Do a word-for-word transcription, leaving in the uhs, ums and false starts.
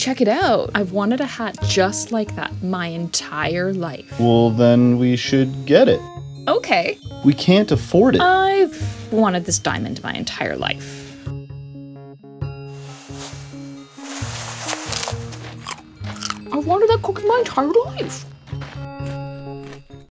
check it out. I've wanted a hat just like that my entire life. Well, then we should get it. Okay. We can't afford it. I've wanted this diamond my entire life. I wanted that cookie my entire life.